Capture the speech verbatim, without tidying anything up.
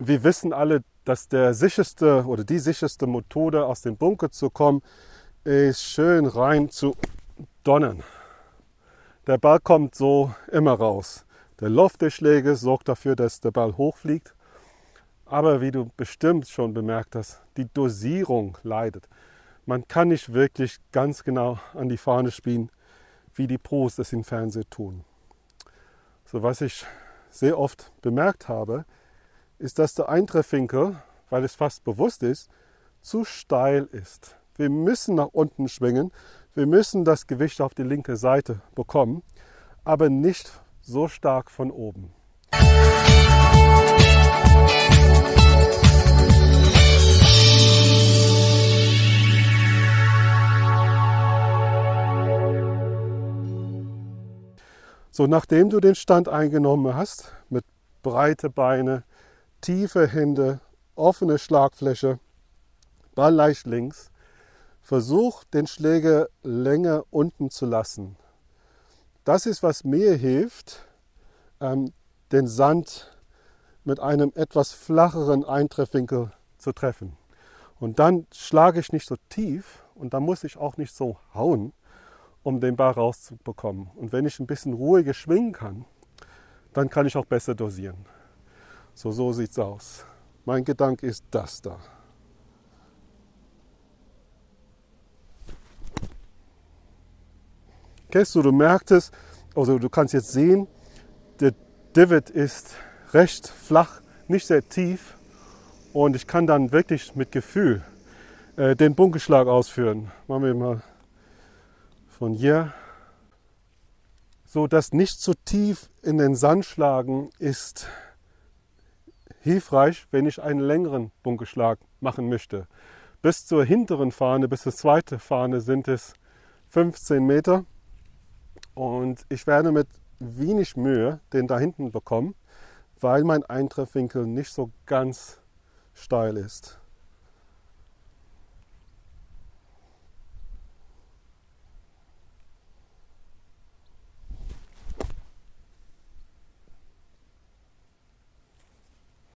Wir wissen alle, dass der sicherste oder die sicherste Methode aus dem Bunker zu kommen, ist schön rein zu donnern. Der Ball kommt so immer raus. Der Lauf der Schläge sorgt dafür, dass der Ball hochfliegt. Aber wie du bestimmt schon bemerkt hast, die Dosierung leidet. Man kann nicht wirklich ganz genau an die Fahne spielen, wie die Pros das im Fernsehen tun. So, was ich sehr oft bemerkt habe, ist, dass der Eintreffwinkel, weil es fast bewusst ist, zu steil ist. Wir müssen nach unten schwingen, wir müssen das Gewicht auf die linke Seite bekommen, aber nicht so stark von oben. So, nachdem du den Stand eingenommen hast, mit breite Beine, tiefe Hände, offene Schlagfläche, Ball leicht links, versuch den Schläger länger unten zu lassen. Das ist, was mir hilft, ähm, den Sand mit einem etwas flacheren Eintreffwinkel zu treffen. Und dann schlage ich nicht so tief und dann muss ich auch nicht so hauen, um den Ball rauszubekommen. Und wenn ich ein bisschen ruhiger schwingen kann, dann kann ich auch besser dosieren. So, so sieht es aus. Mein Gedanke ist das da. Okay, so, du merkst es, also du kannst jetzt sehen, der Divot ist recht flach, nicht sehr tief. Und ich kann dann wirklich mit Gefühl äh, den Bunkerschlag ausführen. Machen wir mal von hier. So, das nicht zu tief in den Sand schlagen ist hilfreich, wenn ich einen längeren Bunkerschlag machen möchte. Bis zur hinteren Fahne, bis zur zweiten Fahne sind es fünfzehn Meter. Und ich werde mit wenig Mühe den da hinten bekommen, weil mein Eintreffwinkel nicht so ganz steil ist.